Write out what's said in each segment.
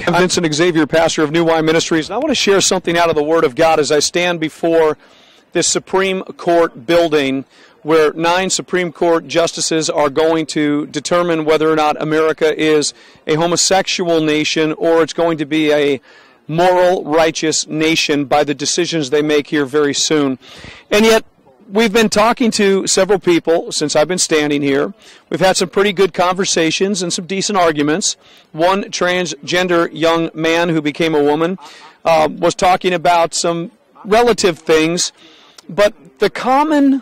I'm Vincent Xavier, pastor of New Wine Ministries, and I want to share something out of the Word of God as I stand before this Supreme Court building where 9 Supreme Court justices are going to determine whether or not America is a homosexual nation or it's going to be a moral, righteous nation by the decisions they make here very soon. And yet, we've been talking to several people since I've been standing here. We've had some pretty good conversations and some decent arguments. One transgender young man who became a woman was talking about some relative things, but the common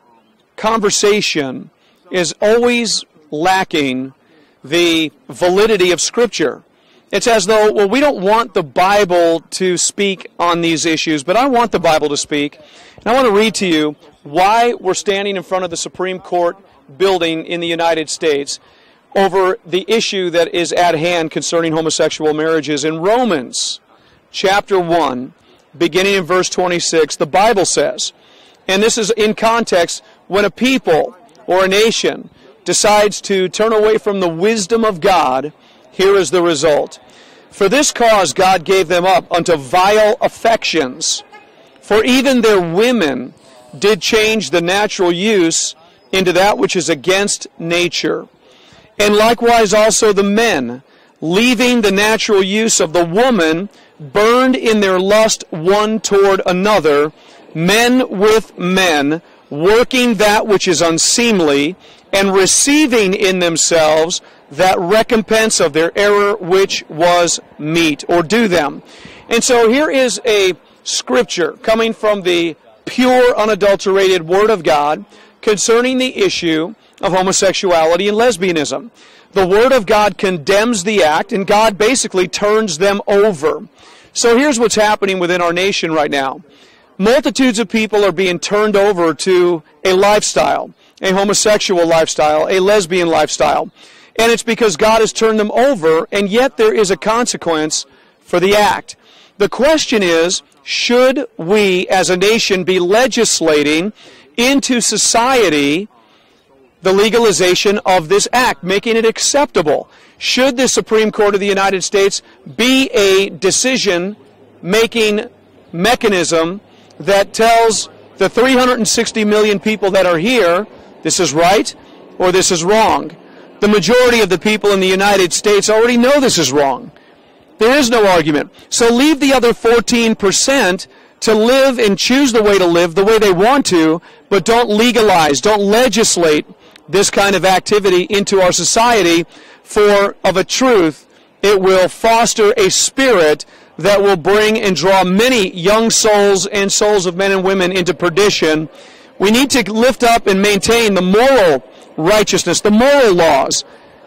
conversation is always lacking the validity of Scripture. It's as though, well, we don't want the Bible to speak on these issues, but I want the Bible to speak. And I want to read to you why we're standing in front of the Supreme Court building in the United States over the issue that is at hand concerning homosexual marriages. In Romans chapter 1, beginning in verse 26, the Bible says, and this is in context, when a people or a nation decides to turn away from the wisdom of God, here is the result. For this cause God gave them up unto vile affections, for even their women did change the natural use into that which is against nature. And likewise also the men, leaving the natural use of the woman, burned in their lust one toward another, men with men, working that which is unseemly, and receiving in themselves that recompense of their error which was meet, or due them. And so here is a scripture coming from the pure, unadulterated Word of God concerning the issue of homosexuality and lesbianism. The Word of God condemns the act, and God basically turns them over. So here's what's happening within our nation right now. Multitudes of people are being turned over to a lifestyle, a homosexual lifestyle, a lesbian lifestyle. And it's because God has turned them over, and yet there is a consequence for the act. The question is, should we as a nation be legislating into society the legalization of this act, making it acceptable? Should the Supreme Court of the United States be a decision-making mechanism that tells the 360 million people that are here, this is right or this is wrong? The majority of the people in the United States already know this is wrong. There is no argument. So leave the other 14% to live and choose the way to live the way they want to, but don't legalize, don't legislate this kind of activity into our society, for of a truth, it will foster a spirit that will bring and draw many young souls and souls of men and women into perdition. We need to lift up and maintain the moral righteousness, the moral laws,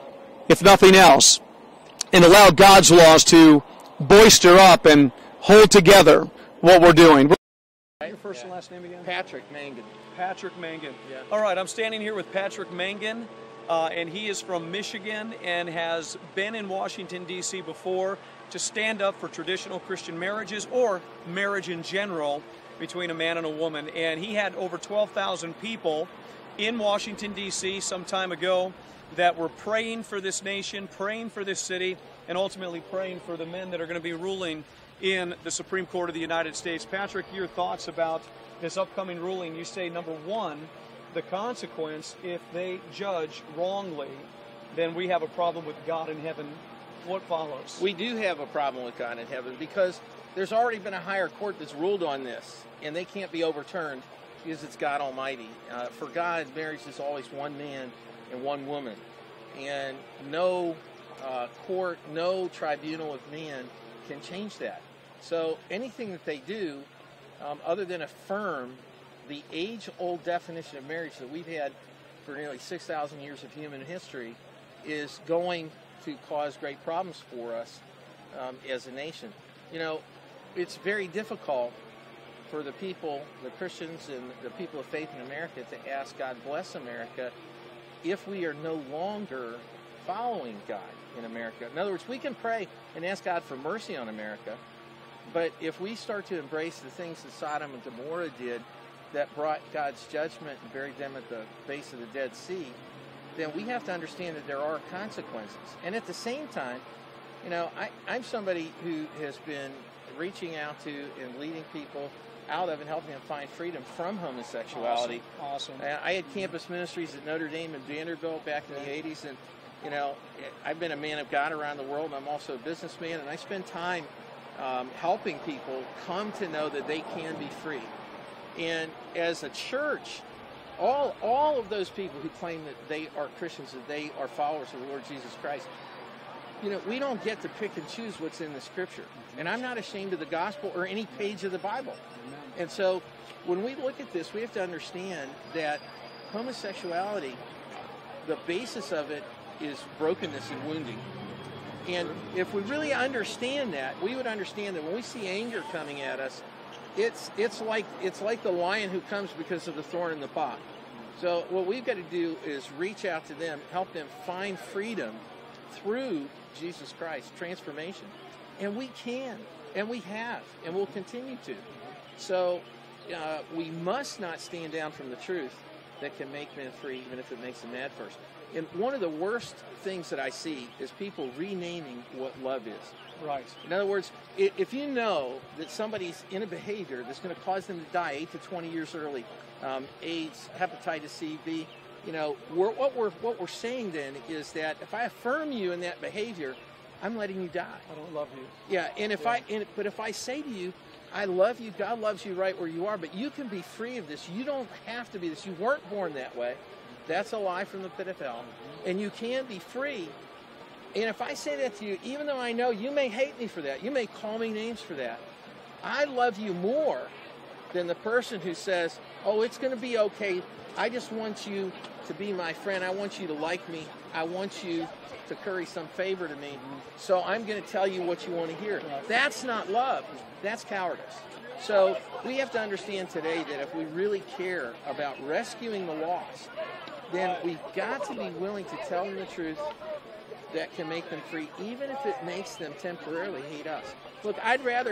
if nothing else, and allow God's laws to boister up and hold together what we're doing. Your first and last name again? Patrick Mangan. Patrick Mangan. Yeah. All right, I'm standing here with Patrick Mangan, and he is from Michigan and has been in Washington, D.C. before to stand up for traditional Christian marriages or marriage in general between a man and a woman. And he had over 12,000 people in Washington, D.C. some time ago that were praying for this nation, praying for this city, and ultimately praying for the men that are going to be ruling in the Supreme Court of the United States. Patrick, your thoughts about this upcoming ruling? You say, number one, the consequence, if they judge wrongly, then we have a problem with God in heaven. What follows? We do have a problem with God in heaven because there's already been a higher court that's ruled on this, and they can't be overturned because it's God Almighty. For God, marriage is always one man and one woman, and no court, no tribunal of man can change that. So anything that they do, other than affirm the age-old definition of marriage that we've had for nearly 6,000 years of human history, is going to cause great problems for us as a nation. You know, it's very difficult for the people, the Christians and the people of faith in America, to ask God bless America if we are no longer following God in America. In other words, we can pray and ask God for mercy on America, but if we start to embrace the things that Sodom and Gomorrah did that brought God's judgment and buried them at the base of the Dead Sea, then we have to understand that there are consequences. And at the same time, I'm somebody who has been reaching out to and leading people out of and helping them find freedom from homosexuality. Awesome. I had campus ministries at Notre Dame and Vanderbilt back in the 80s, and I've been a man of God around the world. I'm also a businessman, and I spend time helping people come to know that they can be free. And as a church, all of those people who claim that they are Christians, that they are followers of the Lord Jesus Christ, we don't get to pick and choose what's in the Scripture. And I'm not ashamed of the gospel or any page of the Bible. And so when we look at this, we have to understand that homosexuality, the basis of it is brokenness and wounding. And if we really understand that, we would understand that when we see anger coming at us, it's like the lion who comes because of the thorn in the paw. So what we've got to do is reach out to them, help them find freedom through Jesus Christ, transformation. And we can, and we have, and we'll continue to. So we must not stand down from the truth that can make men free, even if it makes them mad first. And one of the worst things that I see is people renaming what love is. Right. In other words, if you know that somebody's in a behavior that's going to cause them to die 8 to 20 years early, AIDS, hepatitis C, B, what we're saying then is that if I affirm you in that behavior, I'm letting you die. I don't love you. Yeah, and if I say to you, I love you, God loves you right where you are, but you can be free of this. You don't have to be this. You weren't born that way. That's a lie from the pit of hell. And you can be free. And if I say that to you, even though I know you may hate me for that, you may call me names for that, I love you more than the person who says, oh, it's going to be okay. I just want you to be my friend. I want you to like me. I want you to curry some favor to me. So I'm going to tell you what you want to hear. That's not love. That's cowardice. So we have to understand today that if we really care about rescuing the lost, then we've got to be willing to tell them the truth that can make them free, even if it makes them temporarily hate us. Look, I'd rather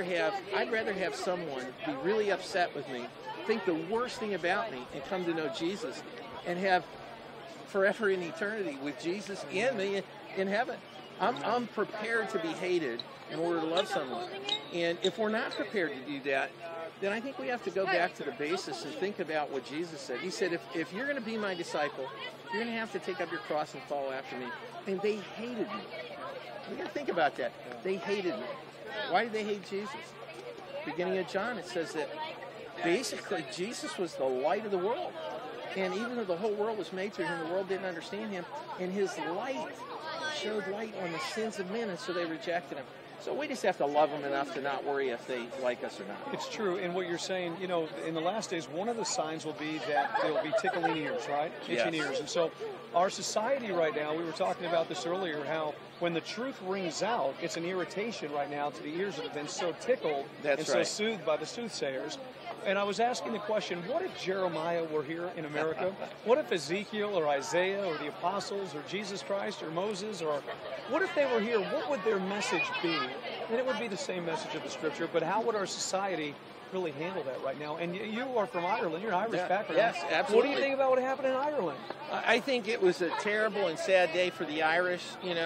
have someone be really upset with me, think the worst thing about me, and come to know Jesus, and have forever in eternity with Jesus and me in heaven. I'm prepared to be hated in order to love someone. And if we're not prepared to do that, then I think we have to go back to the basis and think about what Jesus said. He said, if you're going to be my disciple, you're going to have to take up your cross and follow after me. And they hated me. We got to think about that. They hated me. Why did they hate Jesus? Beginning of John, it says that basically Jesus was the light of the world. And even though the whole world was made through him, the world didn't understand him. And his light showed light on the sins of men, and so they rejected him. So we just have to love them enough to not worry if they like us or not. It's true. And what you're saying, in the last days, one of the signs will be that there will be tickling ears, right? Itching ears. And so our society right now, we were talking about this earlier, how when the truth rings out, it's an irritation right now to the ears that have been so tickled so soothed by the soothsayers. And I was asking the question, what if Jeremiah were here in America? What if Ezekiel or Isaiah or the apostles or Jesus Christ or Moses, or what if they were here? What would their message be? And it would be the same message of the Scripture, but how would our society really handle that right now? And you are from Ireland. You're an Irish background. Yes, absolutely. What do you think about what happened in Ireland? I think it was a terrible and sad day for the Irish,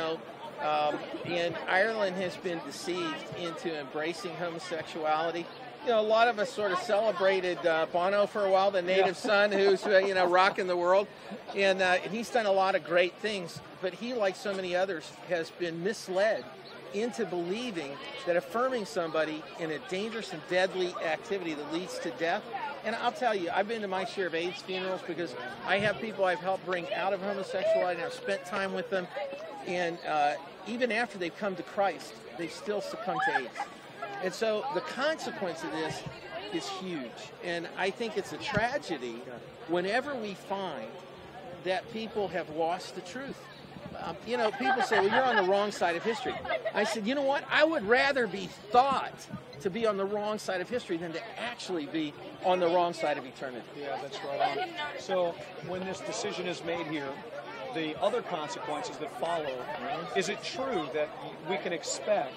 and Ireland has been deceived into embracing homosexuality. A lot of us sort of celebrated Bono for a while, the native son who's, rocking the world. And he's done a lot of great things. But he, like so many others, has been misled into believing that affirming somebody in a dangerous and deadly activity that leads to death. And I'll tell you, I've been to my share of AIDS funerals because I have people I've helped bring out of homosexuality, and I've spent time with them. And even after they've come to Christ, they've still succumbed to AIDS. And so the consequence of this is huge. And I think it's a tragedy whenever we find that people have lost the truth. People say, well, you're on the wrong side of history. I said, you know what? I would rather be thought to be on the wrong side of history than to actually be on the wrong side of eternity. Yeah, that's right on. So when this decision is made here, the other consequences that follow, is it true that we can expect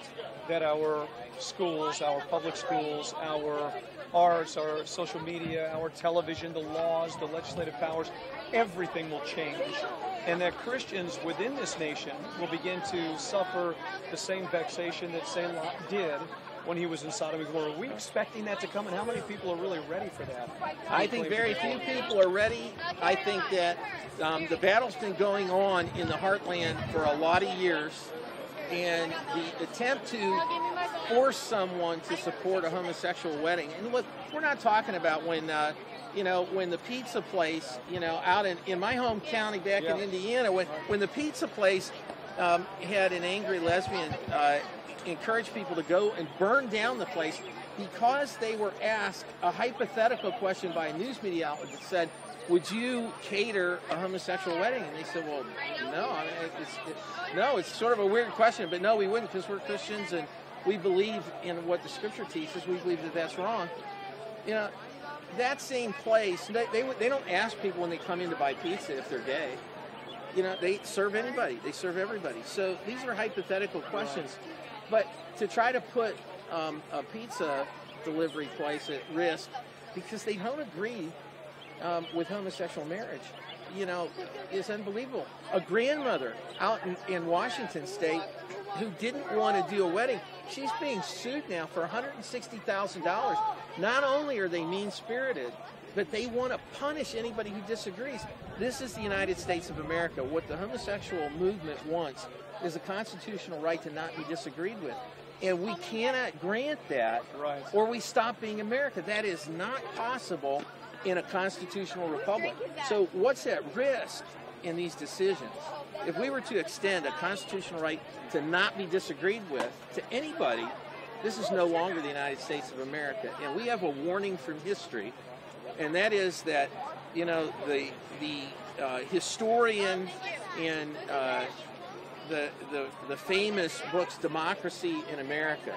that our schools, our public schools, our arts, our social media, our television, the laws, the legislative powers, everything will change. And that Christians within this nation will begin to suffer the same vexation that Saint Lot did when he was in Sodom and Gomorrah. Are we expecting that to come, and how many people are really ready for that? I think very few people are ready. I think that the battle's been going on in the heartland for a lot of years, and the attempt to force someone to support a homosexual wedding, and look, we're not talking about when when the pizza place, out in my home county back in Indiana, when the pizza place had an angry lesbian encourage people to go and burn down the place because they were asked a hypothetical question by a news media outlet that said, would you cater a homosexual wedding? And they said, well, no. I mean, it's sort of a weird question, but no, we wouldn't, because we're Christians and we believe in what the Scripture teaches. We believe that that's wrong. That same place, they don't ask people when they come in to buy pizza if they're gay. They serve anybody. They serve everybody. So these are hypothetical questions. But to try to put a pizza delivery place at risk because they don't agree with homosexual marriage, is unbelievable. A grandmother out in Washington State who didn't want to do a wedding, she's being sued now for $160,000. Not only are they mean-spirited, but they want to punish anybody who disagrees. This is the United States of America. What the homosexual movement wants is a constitutional right to not be disagreed with. And we cannot grant that, or we stop being America. That is not possible in a constitutional republic. So what's at risk in these decisions? If we were to extend a constitutional right to not be disagreed with to anybody, this is no longer the United States of America. And we have a warning from history, and that is that, the historian in the famous books Democracy in America,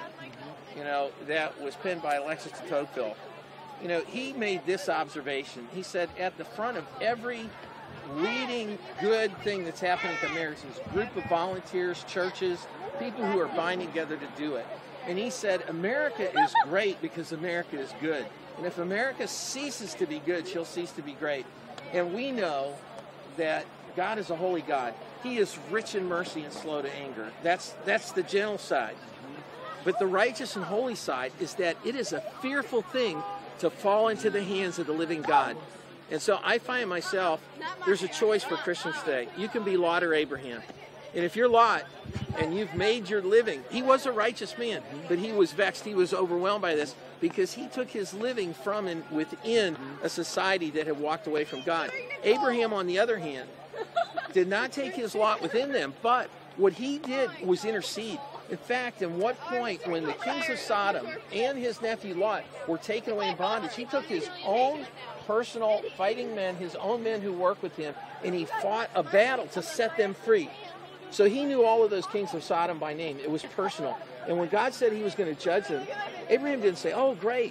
that was penned by Alexis de Tocqueville, he made this observation. He said, at the front of every leading good thing that's happening to America is a group of volunteers, churches, people who are binding together to do it. And he said, America is great because America is good. And if America ceases to be good, she'll cease to be great. And we know that God is a holy God. He is rich in mercy and slow to anger. That's the gentle side. But the righteous and holy side is that it is a fearful thing to fall into the hands of the living God. And so I find myself, there's a choice for Christians today. You can be Lot or Abraham. And if you're Lot and you've made your living, he was a righteous man, but he was vexed, he was overwhelmed by this because he took his living from and within a society that had walked away from God. Abraham, on the other hand, did not take his lot within them, but what he did was intercede. In fact, in what point when the kings of Sodom and his nephew Lot were taken away in bondage, he took his own personal fighting men, his own men who worked with him, and he fought a battle to set them free. So he knew all of those kings of Sodom by name. It was personal. And when God said he was going to judge them, Abraham didn't say, oh, great.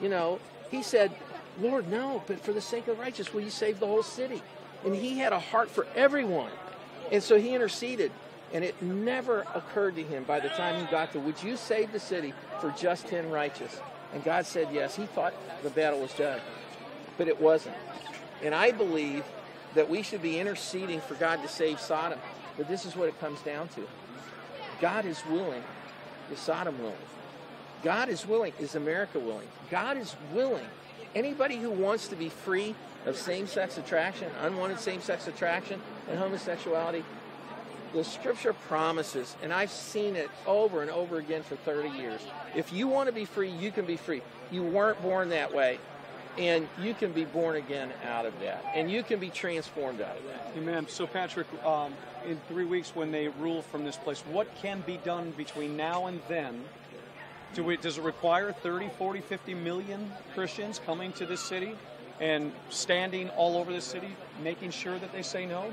He said, Lord, no, but for the sake of the righteous, will you save the whole city? And he had a heart for everyone. And so he interceded. And it never occurred to him by the time he got to, would you save the city for just 10 righteous? And God said yes. He thought the battle was done. But it wasn't. And I believe that we should be interceding for God to save Sodom. But this is what it comes down to. God is willing. Is Sodom willing? God is willing. Is America willing? God is willing. Anybody who wants to be free of same-sex attraction, unwanted same-sex attraction, and homosexuality, the Scripture promises, and I've seen it over and over again for 30 years, if you want to be free, you can be free. You weren't born that way, and you can be born again out of that, and you can be transformed out of that. Amen. So, Patrick, in 3 weeks when they rule from this place, what can be done between now and then? Does it require 30, 40, 50 million Christians coming to this city and standing all over this city, making sure that they say no?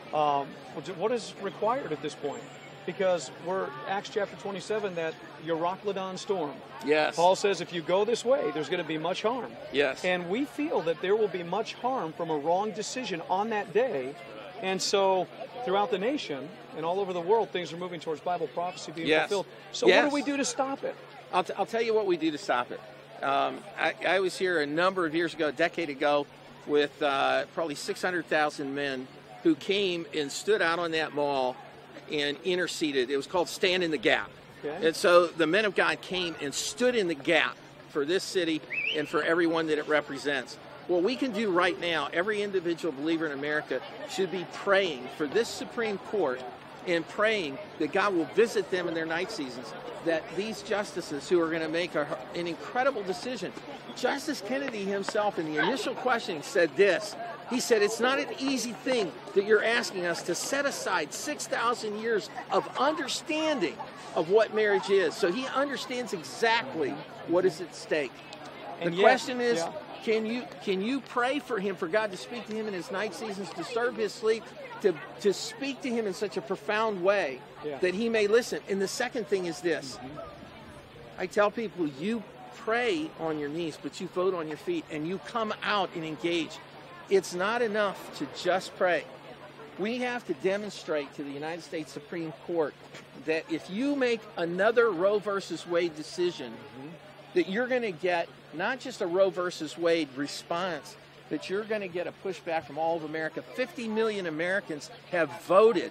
What is required at this point? Because we're Acts chapter 27, that Euroclydon storm. Yes. Paul says if you go this way, there's going to be much harm. Yes. And we feel that there will be much harm from a wrong decision on that day And so throughout the nation and all over the world, things are moving towards Bible prophecy being fulfilled. So what do we do to stop it? I'll tell you what we do to stop it. I was here a number of years ago, a decade ago, with probably 600,000 men who came and stood out on that mall and interceded. It was called Stand in the Gap. Okay. And so the men of God came and stood in the gap for this city and for everyone that it represents. What we can do right now, every individual believer in America should be praying for this Supreme Court and praying that God will visit them in their night seasons, that these justices who are going to make an incredible decision. Justice Kennedy himself in the initial questioning said this. He said, it's not an easy thing that you're asking us to set aside 6,000 years of understanding of what marriage is. So he understands exactly what is at stake. The question is, can you pray for him, for God to speak to him in his night seasons, disturb his sleep, to speak to him in such a profound way that he may listen? And the second thing is this. I tell people, you pray on your knees, but you vote on your feet, and you come out and engage. It's not enough to just pray. We have to demonstrate to the United States Supreme Court that if you make another Roe versus Wade decision, that you're going to get not just a Roe versus Wade response, but you're going to get a pushback from all of America. 50 million Americans have voted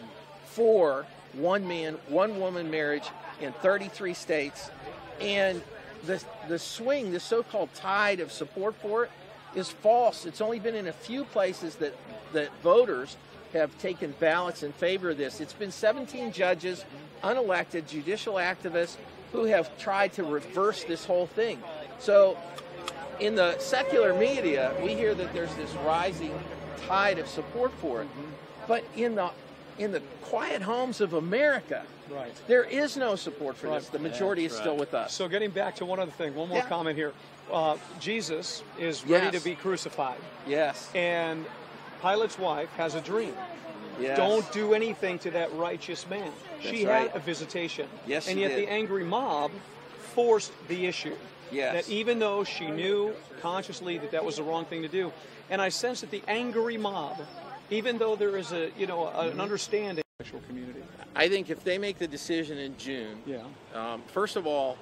for one man, one woman marriage in 33 states. And the swing, the so-called tide of support for it, is false. It's only been in a few places that voters have taken ballots in favor of this. It's been 17 judges, unelected judicial activists who have tried to reverse this whole thing. So in the secular media, we hear that there's this rising tide of support for it. But in the quiet homes of America, there is no support for this. The majority is still with us. So getting back to one other thing, one more comment here. Jesus is ready to be crucified. Yes. And Pilate's wife has a dream. Yes. Don't do anything to that righteous man. That's she right. had a visitation. Yes, and she yet did. the angry mob forced the issue. Yes. That even though she knew consciously that that was the wrong thing to do, and I sense that the angry mob, even though there is an understanding in the sexual community. I think if they make the decision in June, first of all,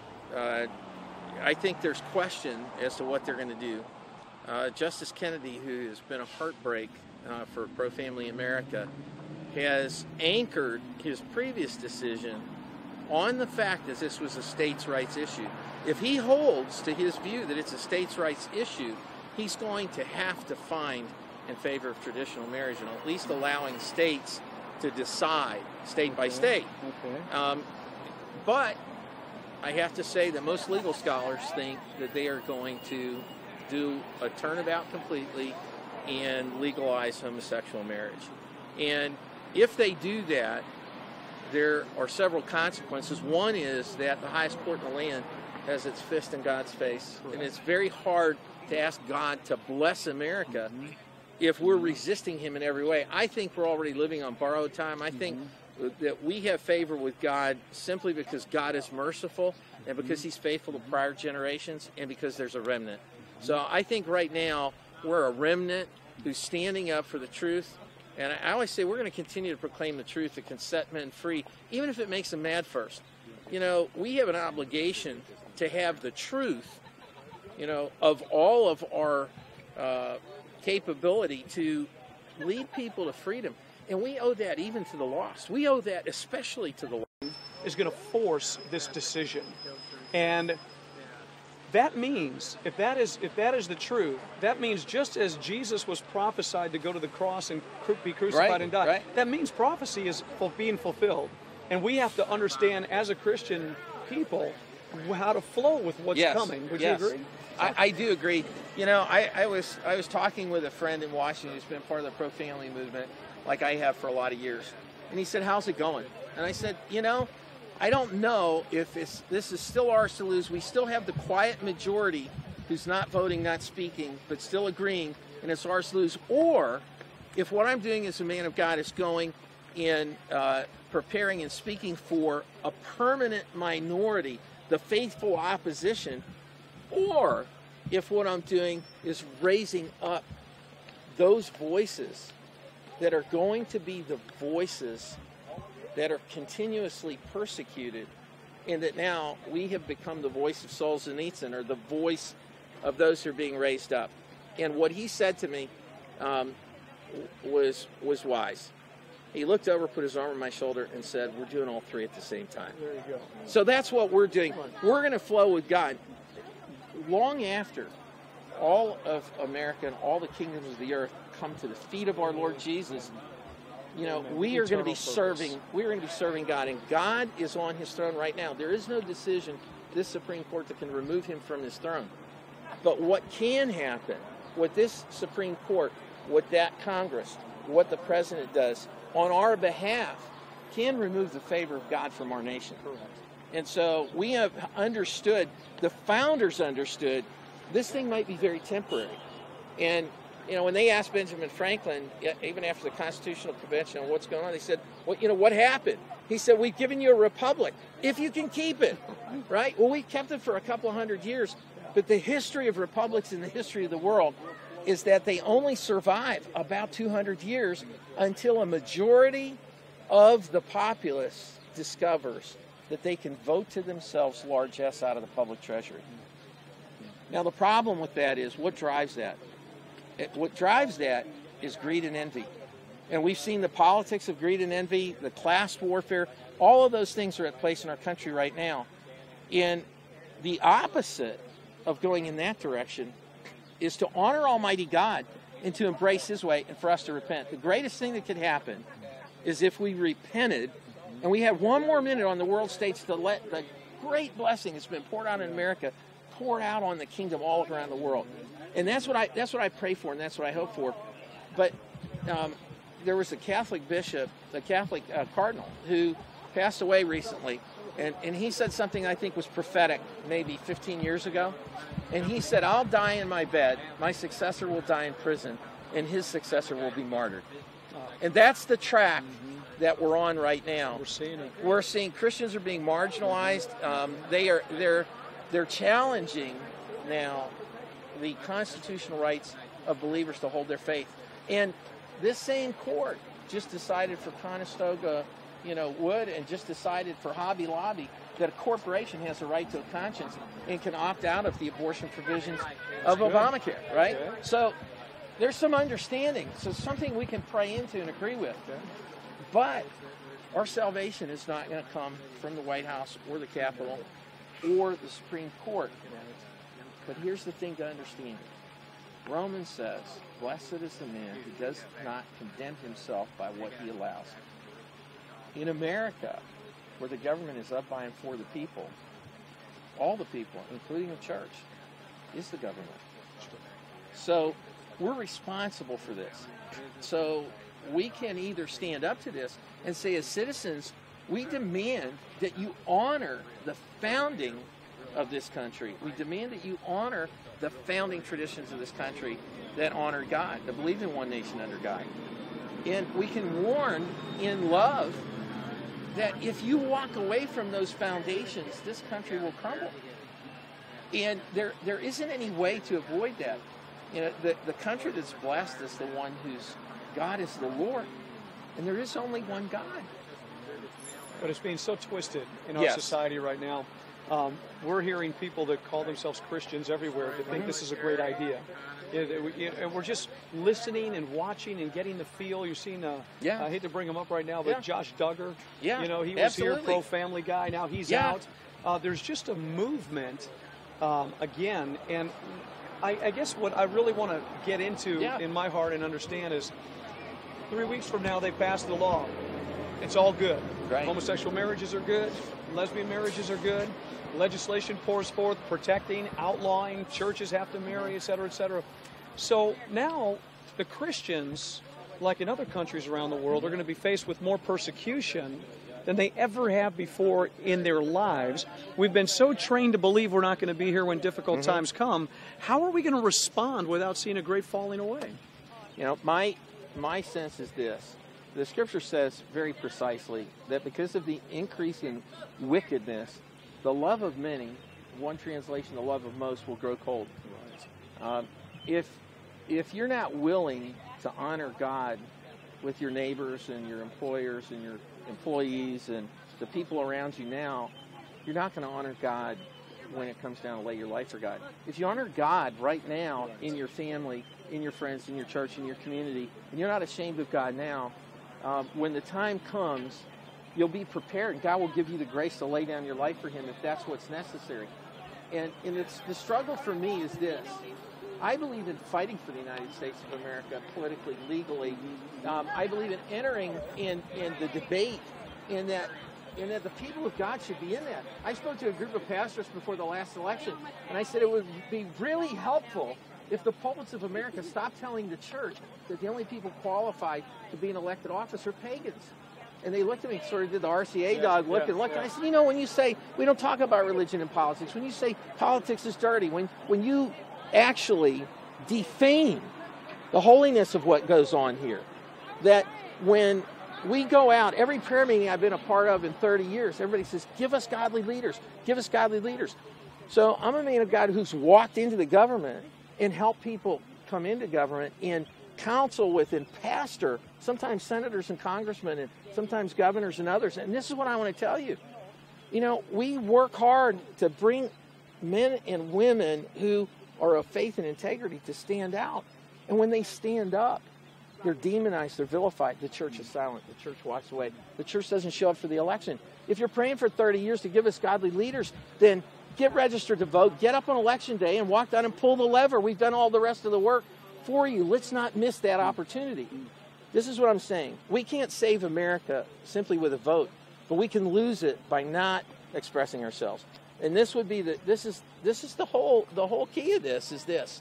I think there's question as to what they're going to do. Justice Kennedy, who has been a heartbreak for pro-family America, has anchored his previous decision on the fact that this was a states' rights issue. If he holds to his view that it's a states' rights issue, he's going to have to find in favor of traditional marriage and at least allowing states to decide state by state. But I have to say that most legal scholars think that they are going to do a turnabout completely and legalize homosexual marriage. And if they do that, there are several consequences. One is that the highest court in the land has its fist in God's face. And it's very hard to ask God to bless America if we're resisting him in every way. I think we're already living on borrowed time. I think that we have favor with God simply because God is merciful and because he's faithful to prior generations and because there's a remnant. So I think right now we're a remnant who's standing up for the truth. And I always say we're going to continue to proclaim the truth that can set men free, even if it makes them mad first. You know, we have an obligation to have the truth, you know, of all of our capability to lead people to freedom. And we owe that even to the lost. We owe that especially to the lost. Is going to force this decision. And that means, if that is the truth, that means just as Jesus was prophesied to go to the cross and be crucified and die, that means prophecy is being fulfilled. And we have to understand as a Christian people how to flow with what's coming. Would you agree? I do agree. You know, I was talking with a friend in Washington who's been part of the pro-family movement like I have for a lot of years. And he said, how's it going? And I said, you know, I don't know if this is still ours to lose. We still have the quiet majority who's not voting, not speaking, but still agreeing, and it's ours to lose. Or if what I'm doing as a man of God is going and preparing and speaking for a permanent minority, the faithful opposition, or if what I'm doing is raising up those voices that are going to be the voices that are continuously persecuted, and that now we have become the voice of Solzhenitsyn, or the voice of those who are being raised up. And what he said to me was wise. He looked over, put his arm on my shoulder, and said, we're doing all three at the same time. There you go. So that's what we're doing. We're going to flow with God. Long after all of America and all the kingdoms of the earth come to the feet of our Lord Jesus, you know, we are going to be serving. We're going to be serving God, and God is on His throne right now. There is no decision this Supreme Court that can remove Him from His throne. But what can happen, what this Supreme Court, what that Congress, what the President does on our behalf, can remove the favor of God from our nation. Correct. And so we have understood, the founders understood, this thing might be very temporary. And, you know, when they asked Benjamin Franklin, even after the Constitutional Convention, on what's going on, they said, well, you know, what happened? He said, we've given you a republic, if you can keep it, right? Well, we kept it for a couple of hundred years, but the history of republics in the history of the world is that they only survive about 200 years until a majority of the populace discovers that they can vote to themselves largesse out of the public treasury. Now, the problem with that is, what drives that? What drives that is greed and envy. And we've seen the politics of greed and envy, the class warfare, all of those things are at place in our country right now. And the opposite of going in that direction is to honor Almighty God and to embrace His way, and for us to repent. The greatest thing that could happen is if we repented, and we had one more minute on the world stage to let the great blessing that's been poured out in America poured out on the kingdom all around the world. And that's what I pray for, and that's what I hope for. But there was a Catholic bishop, a Catholic cardinal, who passed away recently, and he said something I think was prophetic maybe 15 years ago. And he said, I'll die in my bed, my successor will die in prison, and his successor will be martyred. And that's the track that we're on right now. We're seeing it. We're seeing Christians are being marginalized. They're challenging now the constitutional rights of believers to hold their faith. And this same court just decided for Conestoga, Wood, and just decided for Hobby Lobby that a corporation has a right to a conscience and can opt out of the abortion provisions of Obamacare, right? Okay. So there's some understanding. So something we can pray into and agree with. Okay. But our salvation is not going to come from the White House or the Capitol or the Supreme Court. But here's the thing to understand. Romans says, blessed is the man who does not condemn himself by what he allows. In America, where the government is up by and for the people, all the people, including the church, is the government. So we're responsible for this. So we can either stand up to this and say, as citizens, we demand that you honor the founding of this country. We demand that you honor the founding traditions of this country that honor God, that believe in one nation under God. And we can warn in love that if you walk away from those foundations, this country will crumble. And there isn't any way to avoid that. The country that's blessed is the one whose God is the Lord. And there is only one God. But it's being so twisted in our Yes. society right now. We're hearing people that call themselves Christians everywhere that think this is a great idea. And we're just listening and watching and getting the feel. You're seeing, I hate to bring him up right now, but Josh Duggar, he was absolutely. here, pro-family guy, now he's out. There's just a movement, again, and I guess what I really want to get into in my heart and understand is 3 weeks from now they pass the law. It's all good. Right. Homosexual marriages are good. Lesbian marriages are good. Legislation pours forth protecting, outlawing, churches have to marry, et cetera, et cetera. So now the Christians, like in other countries around the world, are going to be faced with more persecution than they ever have before in their lives. We've been so trained to believe we're not going to be here when difficult times come. How are we going to respond without seeing a great falling away? My sense is this. The Scripture says very precisely that because of the increase in wickedness, the love of many, one translation, the love of most, will grow cold. If you're not willing to honor God with your neighbors and your employers and your employees and the people around you now, you're not going to honor God when it comes down to lay your life for God. If you honor God right now in your family, in your friends, in your church, in your community, and you're not ashamed of God now, when the time comes, you'll be prepared. God will give you the grace to lay down your life for Him if that's what's necessary. And the struggle for me is this. I believe in fighting for the United States of America politically, legally. I believe in entering in the debate in that the people of God should be in that. I spoke to a group of pastors before the last election, and I said it would be really helpful if the pulpits of America stopped telling the church that the only people qualified to be in elected office are pagans. And they looked at me, sort of did the RCA dog look and looked. And I said, when you say, we don't talk about religion and politics, when you say politics is dirty, when you actually defame the holiness of what goes on here, that when we go out, every prayer meeting I've been a part of in 30 years, everybody says, give us godly leaders, give us godly leaders. So I'm a man of God who's walked into the government and helped people come into government and counsel with and pastor, sometimes senators and congressmen and sometimes governors and others. And this is what I want to tell you. We work hard to bring men and women who are of faith and integrity to stand out. And when they stand up, they're demonized, they're vilified. The church is silent. The church walks away. The church doesn't show up for the election. If you're praying for 30 years to give us godly leaders, then get registered to vote, get up on election day and walk down and pull the lever. We've done all the rest of the work for you. Let's not miss that opportunity. This is what I'm saying. We can't save America simply with a vote, but we can lose it by not expressing ourselves. And this would be this is the whole key of this is this.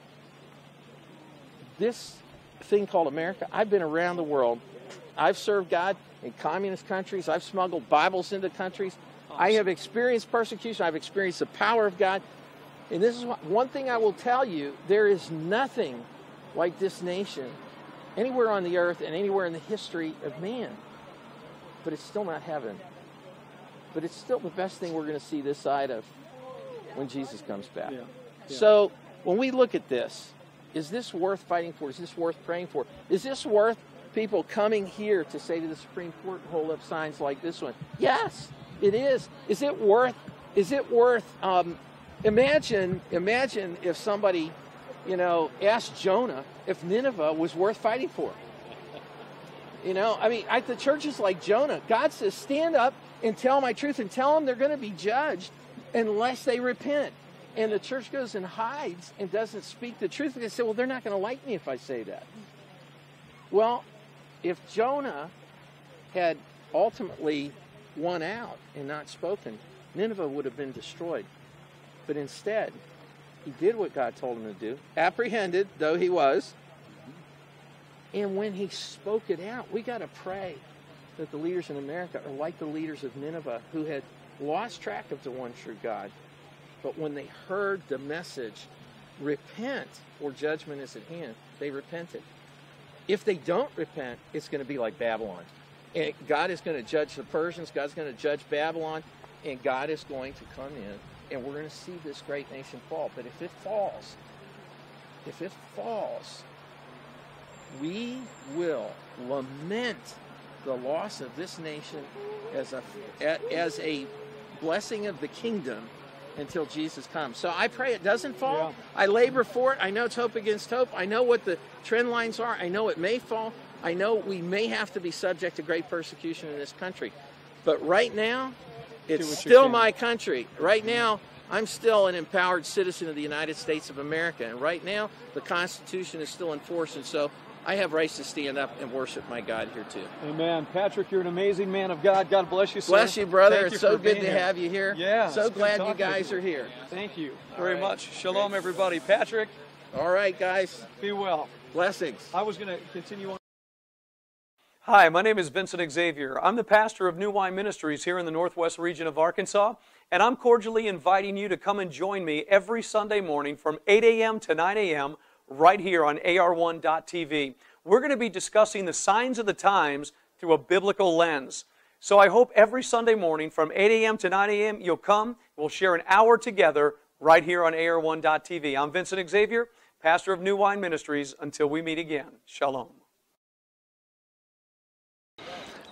This thing called America, I've been around the world. I've served God in communist countries. I've smuggled Bibles into countries. Awesome. I have experienced persecution. I've experienced the power of God. And this is one thing I will tell you, there is nothing like this nation anywhere on the earth and anywhere in the history of man. But it's still not heaven. But it's still the best thing we're going to see this side of when Jesus comes back. Yeah. Yeah. So when we look at this, is this worth fighting for? Is this worth praying for? Is this worth people coming here to say to the Supreme Court and hold up signs like this one? Yes, it is. Is it worth, imagine if somebody, asked Jonah if Nineveh was worth fighting for. The church is like Jonah. God says, stand up and tell my truth and tell them they're going to be judged unless they repent. And the church goes and hides and doesn't speak the truth. And they say, well, they're not going to like me if I say that. Well, if Jonah had ultimately won out and not spoken, Nineveh would have been destroyed. But instead, he did what God told him to do, apprehended though he was. And when he spoke it out, we got to pray that the leaders in America are like the leaders of Nineveh who had lost track of the one true God. But when they heard the message, repent or judgment is at hand, they repented. If they don't repent, it's going to be like Babylon. And God is going to judge the Persians, God's going to judge Babylon, and God is going to come in, and we're going to see this great nation fall. But if it falls, we will lament the loss of this nation as a blessing of the kingdom until Jesus comes. So I pray it doesn't fall. Yeah. I labor for it. I know it's hope against hope. I know what the trend lines are. I know it may fall. I know we may have to be subject to great persecution in this country. But right now, it's still my country. Right now, I'm still an empowered citizen of the United States of America. And right now, the Constitution is still in force. And so I have rights to stand up and worship my God here too. Amen. Patrick, you're an amazing man of God. God bless you, sir. Bless you, brother. It's so good to have you here. Yeah. So glad you guys are here. Thank you very much. Shalom, everybody. Patrick. All right, guys. Be well. Blessings. I was going to continue on. Hi, my name is Vincent Xavier. I'm the pastor of New Wine Ministries here in the Northwest region of Arkansas, and I'm cordially inviting you to come and join me every Sunday morning from 8 a.m. to 9 a.m. right here on AR1.TV. We're going to be discussing the signs of the times through a biblical lens. So I hope every Sunday morning from 8 a.m. to 9 a.m. you'll come. We'll share an hour together right here on AR1.TV. I'm Vincent Xavier, pastor of New Wine Ministries. Until we meet again, shalom.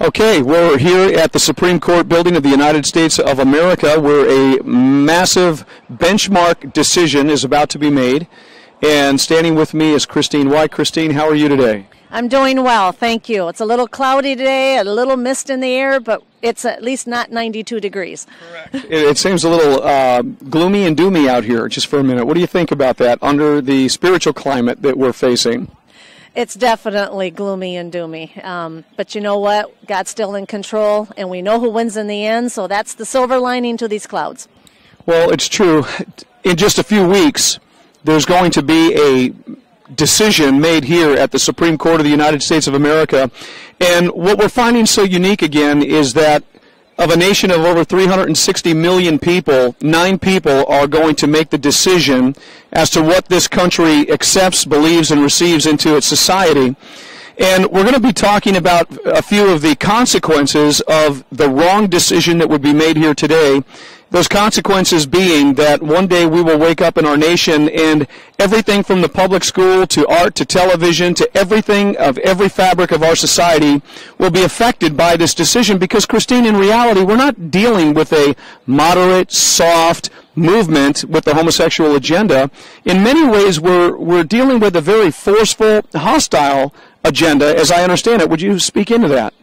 Okay, we're here at the Supreme Court building of the United States of America, where a massive benchmark decision is about to be made. And standing with me is Christine White. Christine, how are you today? I'm doing well, thank you. It's a little cloudy today, a little mist in the air, but it's at least not 92 degrees. Correct. It seems a little gloomy and doomy out here just for a minute. What do you think about that under the spiritual climate that we're facing? It's definitely gloomy and doomy. But you know what? God's still in control, and we know who wins in the end, so that's the silver lining to these clouds. Well, it's true. In just a few weeks, there's going to be a decision made here at the Supreme Court of the United States of America. And what we're finding so unique again is that of a nation of over 360 million people, 9 people are going to make the decision as to what this country accepts, believes, and receives into its society. And we're going to be talking about a few of the consequences of the wrong decision that would be made here today. Those consequences being that one day we will wake up in our nation and everything from the public school to art to television to everything of every fabric of our society will be affected by this decision because, Christine, in reality, we're not dealing with a moderate, soft movement with the homosexual agenda. In many ways, we're dealing with a very forceful, hostile agenda, as I understand it. Would you speak into that?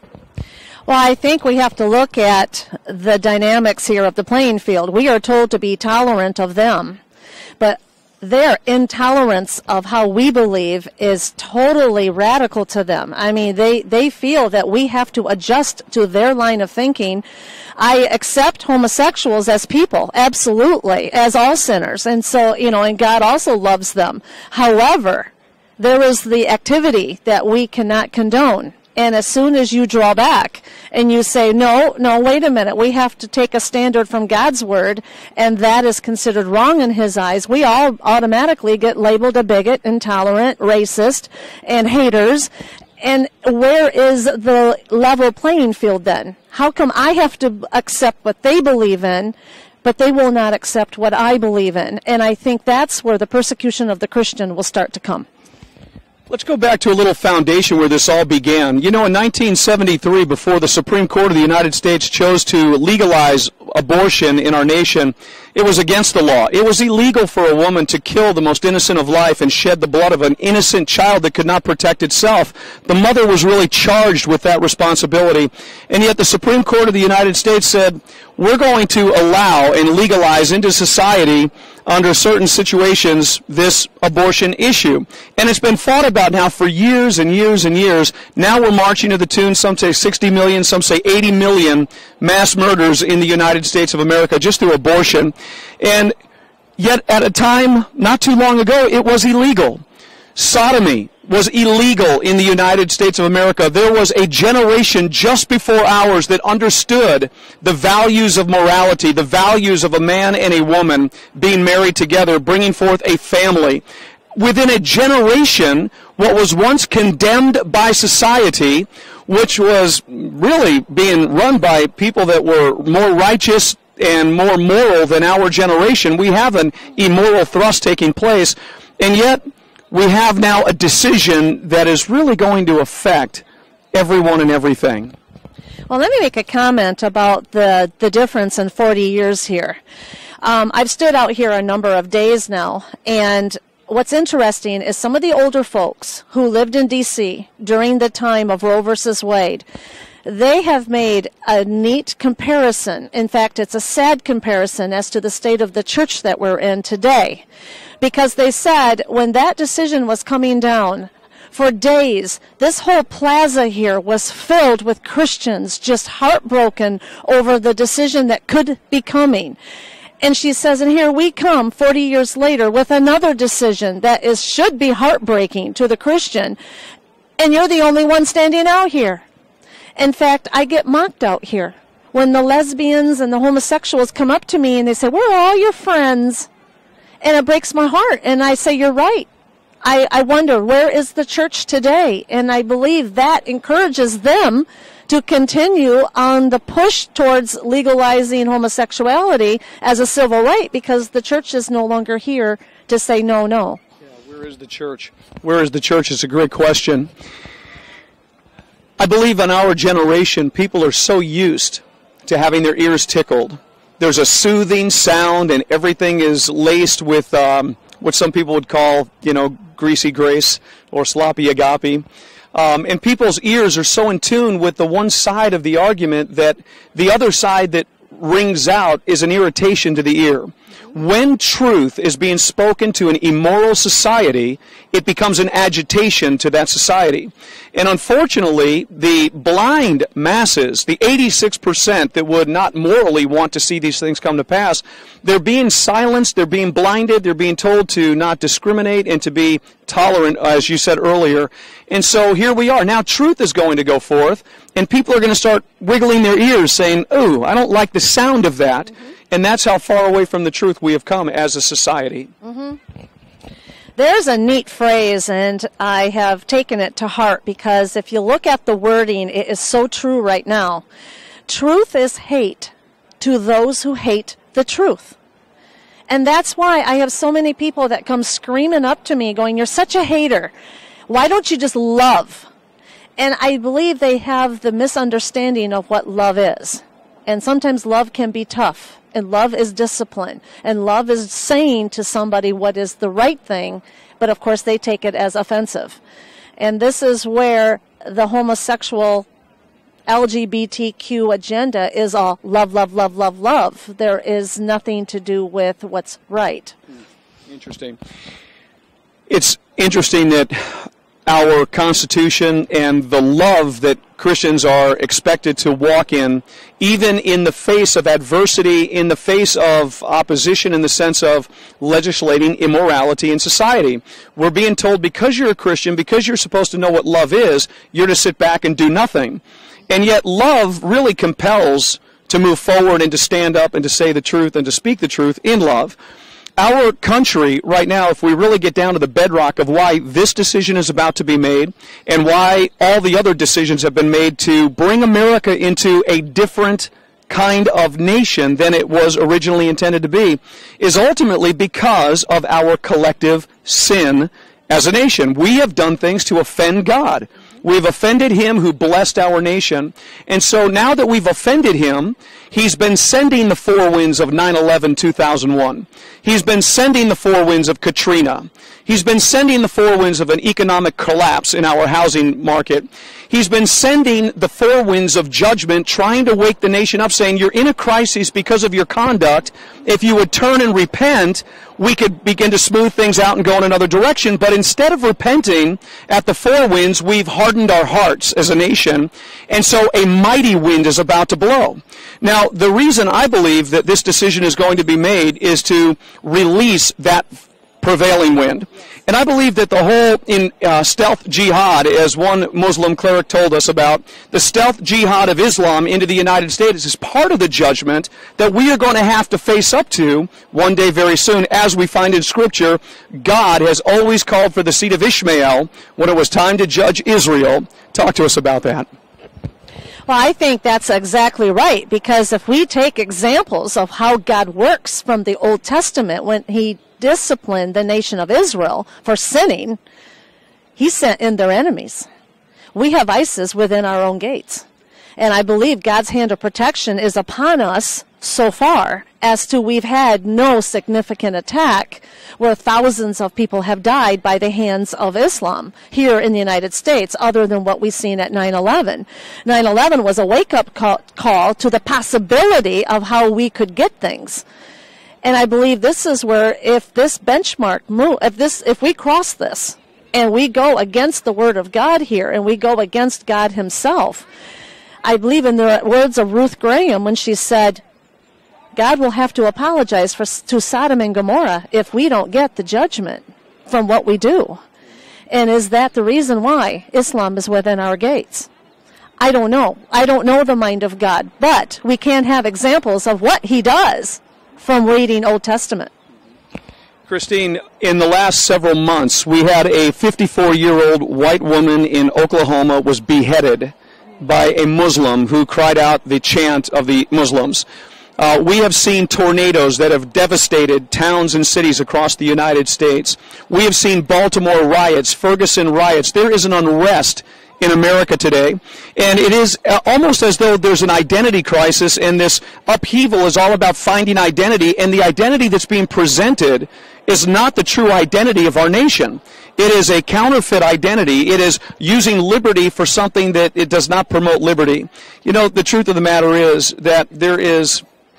Well, I think we have to look at the dynamics here of the playing field. We are told to be tolerant of them, but their intolerance of how we believe is totally radical to them. I mean, they feel that we have to adjust to their line of thinking. I accept homosexuals as people, absolutely, as all sinners. And so, and God also loves them. However, there is the activity that we cannot condone. And as soon as you draw back and you say, no, wait a minute, we have to take a standard from God's word, and that is considered wrong in his eyes, we all automatically get labeled a bigot, intolerant, racist, and haters. And where is the level playing field then? How come I have to accept what they believe in, but they will not accept what I believe in? And I think that's where the persecution of the Christian will start to come. Let's go back to a little foundation where this all began. In 1973, before the Supreme Court of the United States chose to legalize abortion in our nation, it was against the law. It was illegal for a woman to kill the most innocent of life and shed the blood of an innocent child that could not protect itself. The mother was really charged with that responsibility. And yet the Supreme Court of the United States said, we're going to allow and legalize into society under certain situations this abortion issue. And it's been fought about now for years and years and years. Now we're marching to the tune, some say 60 million, some say 80 million mass murders in the United States of America just through abortion. And yet at a time not too long ago, it was illegal. Sodomy was illegal in the United States of America. There was a generation just before ours that understood the values of morality, the values of a man and a woman being married together, bringing forth a family. Within a generation, what was once condemned by society, which was really being run by people that were more righteous and more moral than our generation, we have an immoral thrust taking place, and yet we have now a decision that is really going to affect everyone and everything. Well, let me make a comment about the difference in 40 years here. I've stood out here a number of days now, and what's interesting is some of the older folks who lived in DC during the time of Roe versus Wade, they have made a neat comparison. In fact, it's a sad comparison as to the state of the church that we're in today. Because they said when that decision was coming down, for days, this whole plaza here was filled with Christians just heartbroken over the decision that could be coming. And she says, and here we come 40 years later with another decision that should be heartbreaking to the Christian, and you're the only one standing out here. In fact, I get mocked out here when the lesbians and the homosexuals come up to me and they say, where are all your friends? And it breaks my heart. And I say, you're right. I wonder, where is the church today? And I believe that encourages them to continue on the push towards legalizing homosexuality as a civil right, because the church is no longer here to say no. Yeah, where is the church? Where is the church? It's a great question. I believe in our generation, people are so used to having their ears tickled. There's a soothing sound, and everything is laced with what some people would call, greasy grace or sloppy agape. And people's ears are so in tune with the one side of the argument that the other side that rings out is an irritation to the ear. When truth is being spoken to an immoral society, it becomes an agitation to that society. And unfortunately, the blind masses, the 86% that would not morally want to see these things come to pass, they're being silenced, they're being blinded, they're being told to not discriminate and to be tolerant, as you said earlier. And so here we are. Now truth is going to go forth, and people are going to start wiggling their ears saying, "Ooh, I don't like the sound of that." And that's how far away from the truth we have come as a society. There's a neat phrase, and I have taken it to heart, because if you look at the wording, it is so true right now. Truth is hate to those who hate the truth. And that's why I have so many people that come screaming up to me going, "You're such a hater. Why don't you just love?" And I believe they have the misunderstanding of what love is. And sometimes love can be tough. And love is discipline. And love is saying to somebody what is the right thing, but of course they take it as offensive. And this is where the homosexual LGBTQ agenda is all love, love, love, love, love. There is nothing to do with what's right. Interesting. It's interesting that our Constitution and the love that Christians are expected to walk in, even in the face of adversity, in the face of opposition, in the sense of legislating immorality in society. We're being told because you're a Christian, because you're supposed to know what love is, you're to sit back and do nothing. And yet love really compels to move forward and to stand up and to say the truth and to speak the truth in love. Our country right now, if we really get down to the bedrock of why this decision is about to be made and why all the other decisions have been made to bring America into a different kind of nation than it was originally intended to be, is ultimately because of our collective sin as a nation. We have done things to offend God. We've offended Him who blessed our nation. And so now that we've offended Him, He's been sending the four winds of 9/11/2001. He's been sending the four winds of Katrina. He's been sending the four winds of an economic collapse in our housing market. He's been sending the four winds of judgment, trying to wake the nation up, saying, "You're in a crisis because of your conduct. If you would turn and repent, we could begin to smooth things out and go in another direction." But instead of repenting at the four winds, we've hardened our hearts as a nation. And so a mighty wind is about to blow. Now, the reason I believe that this decision is going to be made is to release that prevailing wind. And I believe that the whole stealth jihad, as one Muslim cleric told us about, the stealth jihad of Islam into the United States is part of the judgment that we are going to have to face up to one day very soon. As we find in Scripture, God has always called for the seed of Ishmael when it was time to judge Israel. Talk to us about that. Well, I think that's exactly right, because if we take examples of how God works from the Old Testament, when He disciplined the nation of Israel for sinning, He sent in their enemies. We have ISIS within our own gates. And I believe God's hand of protection is upon us so far, as to we've had no significant attack where thousands of people have died by the hands of Islam here in the United States, other than what we've seen at 9/11. 9/11 was a wake-up call to the possibility of how we could get things. And I believe this is where, if this benchmark move, if we cross this and we go against the Word of God here and we go against God Himself, I believe in the words of Ruth Graham when she said, God will have to apologize to Sodom and Gomorrah if we don't get the judgment from what we do. And is that the reason why Islam is within our gates? I don't know. I don't know the mind of God, but we can have examples of what He does from reading Old Testament. Christine, in the last several months, we had a 54-year-old white woman in Oklahoma was beheaded by a Muslim who cried out the chant of the Muslims. We have seen tornadoes that have devastated towns and cities across the United States. We have seen Baltimore riots, Ferguson riots. There is an unrest in America today. And it is almost as though there's an identity crisis, and this upheaval is all about finding identity, and the identity that's being presented is not the true identity of our nation. It is a counterfeit identity. It is using liberty for something that it does not promote liberty. You know, the truth of the matter is that there is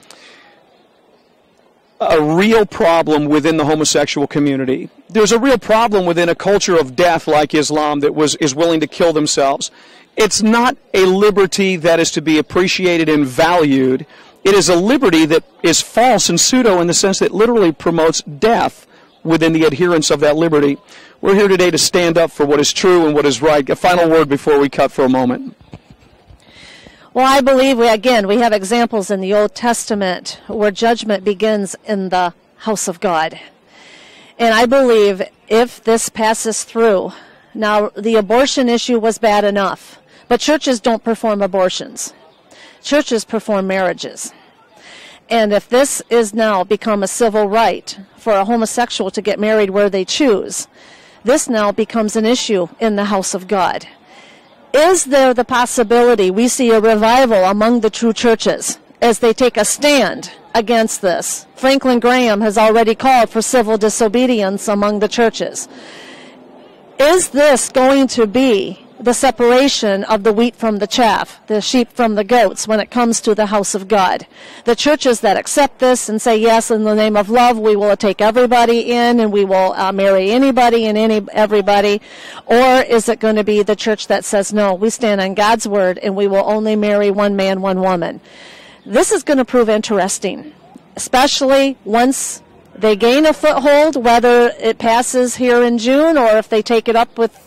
a real problem within the homosexual community. There's a real problem within a culture of death like Islam that is willing to kill themselves. It's not a liberty that is to be appreciated and valued. It is a liberty that is false and pseudo in the sense that it literally promotes death within the adherence of that liberty. We're here today to stand up for what is true and what is right. A final word before we cut for a moment. Well, I believe, we have examples in the Old Testament where judgment begins in the house of God. And I believe if this passes through, now the abortion issue was bad enough, but churches don't perform abortions. Churches perform marriages. And if this is now become a civil right for a homosexual to get married where they choose, this now becomes an issue in the house of God. Is there the possibility we see a revival among the true churches as they take a stand against this? Franklin Graham has already called for civil disobedience among the churches. Is this going to be the separation of the wheat from the chaff, the sheep from the goats, when it comes to the house of God? The churches that accept this and say, yes, in the name of love, we will take everybody in and we will marry anybody and everybody. Or is it going to be the church that says, no, we stand on God's word and we will only marry one man, one woman? This is going to prove interesting, especially once they gain a foothold, whether it passes here in June or if they take it up with